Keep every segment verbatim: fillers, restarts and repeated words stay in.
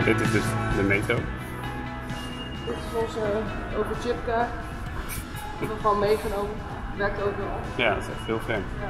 Nou, dit is dus de metro. Dit is onze overchipka. Dat hebben we gewoon meegenomen. Werkt ook wel. Ja, dat is echt heel fijn. Ja.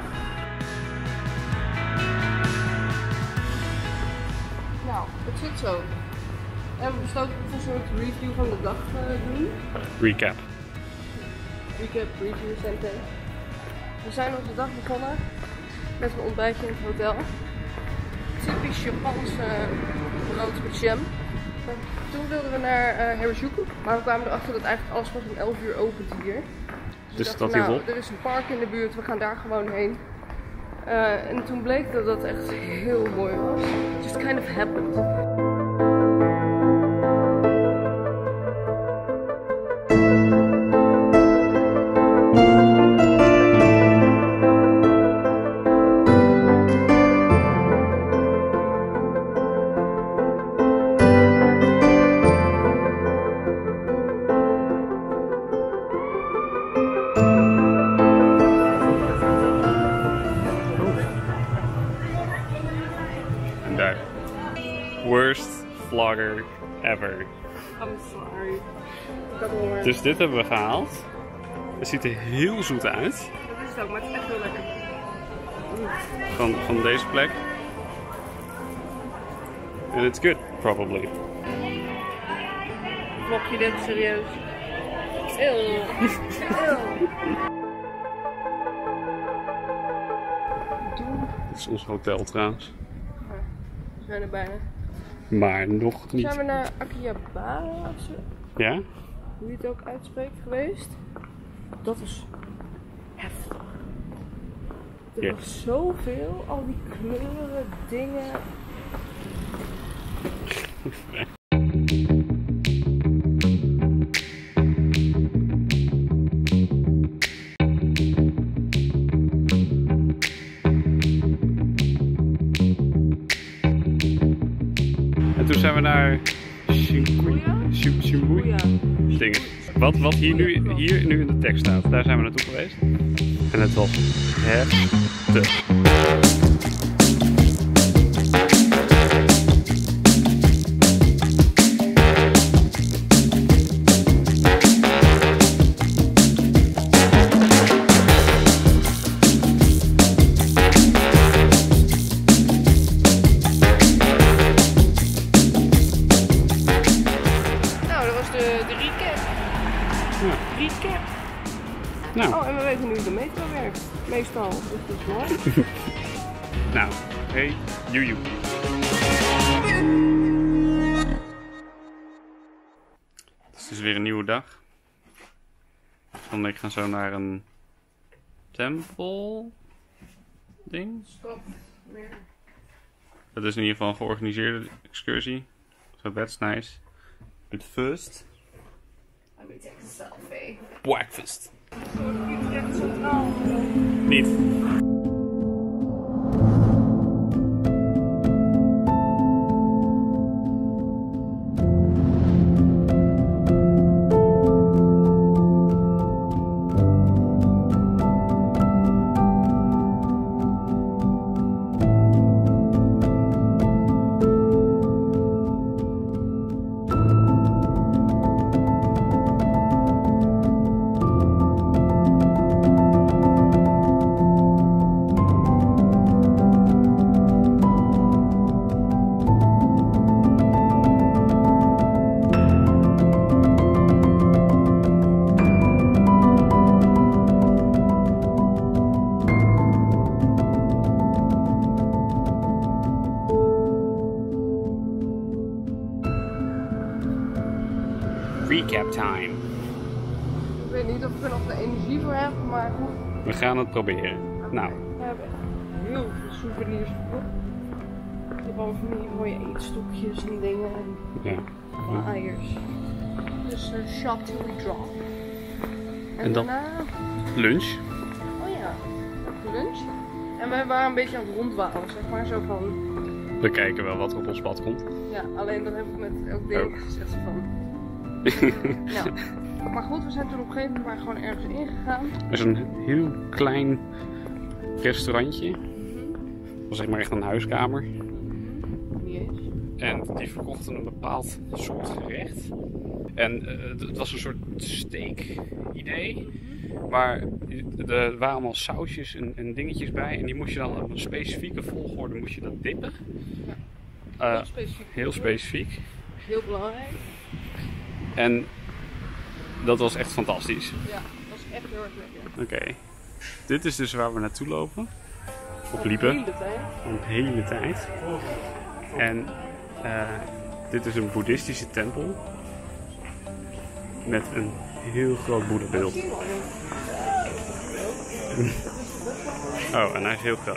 Nou, het zit zo. We hebben besloten dat we een soort review van de dag uh, doen. Recap. Recap, review, centen. We zijn onze dag begonnen met een ontbijtje in het hotel. Typisch Japans uh, brood met jam. Toen wilden we naar uh, Harajuku, maar we kwamen erachter dat eigenlijk alles pas om elf uur opent hier. Dus, Dus dachten, dat hier nou, vol? er is een park in de buurt, we gaan daar gewoon heen. Uh, en toen bleek dat dat echt heel mooi was. It just kind of happened. Daar. Worst vlogger ever. I'm sorry. Ik had honger. Dus dit hebben we gehaald. Het ziet er heel zoet uit. Dat is het ook, maar het is echt heel lekker. Van, van deze plek. And it's good, probably. Vlog je dit serieus? Eeuw. Eeuw. Dit is ons hotel trouwens. We zijn er bijna. Maar nog Toen niet. zijn we naar Akihabara of zo, Ja? hoe je het ook uitspreekt, geweest. Dat is heftig. Er Ja. was zoveel, al die kleuren, dingen. En toen zijn we naar Shibuya. Shi- Shibuya. Dingen. Wat, wat hier, nu, hier nu in de tekst staat, daar zijn we naartoe geweest. En het was heftig. Nou, dat was de, de recap. Ja. Recap. Nou, Oh, en we weten nu hoe de metro werkt. Meestal, dus dat is mooi. nou, hey, joejoe. Het is dus weer een nieuwe dag. Van ik ga zo naar een tempel ding. Stop. Meer. Dat is in ieder geval een georganiseerde excursie. So that's nice. But first, Let me take a selfie. breakfast. Utrecht Centraal. Niet. Recap time. Ik weet niet of ik er nog de energie voor heb, maar goed. We gaan het proberen. Nou, We hebben echt heel veel souvenirs gekocht. Je hebt allemaal van die mooie eetstokjes en dingen en ja. flyers. Dus uh, shop till we drop. En, En dan- daarna, Lunch. oh ja, ook lunch. En we waren een beetje aan het rondwalen, zeg maar, zo van, We kijken wel wat er op ons pad komt. ja, alleen dan heb ik met elk ding Oh. gezegd zo van, ja. Maar goed, we zijn toen op een gegeven moment maar gewoon ergens ingegaan. Er is een heel klein restaurantje. Dat was zeg maar echt een huiskamer. Niet eens. En die verkochten een bepaald soort gerecht. En uh, het was een soort steak-idee. Maar er waren allemaal sausjes en, en dingetjes bij. En die moest je dan op een specifieke volgorde moest je dat dippen. Uh, heel specifiek. Heel specifiek. Heel belangrijk. En dat was echt fantastisch. Ja, dat was echt heel erg lekker. Oké. Okay. Dit is dus waar we naartoe lopen. Of Een liepen. hele tijd. Een hele tijd. En uh, dit is een boeddhistische tempel. Met een heel groot boeddhabeeld. Oh, en hij is heel groot.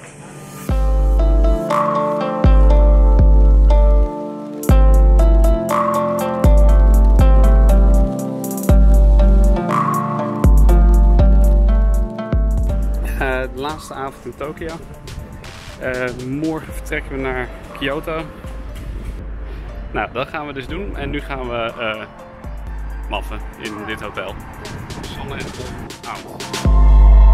Uh, de laatste avond in Tokio. Uh, morgen vertrekken we naar Kyoto. Nou, dat gaan we dus doen. En nu gaan we uh, maffen in dit hotel. Sanne en Bob out.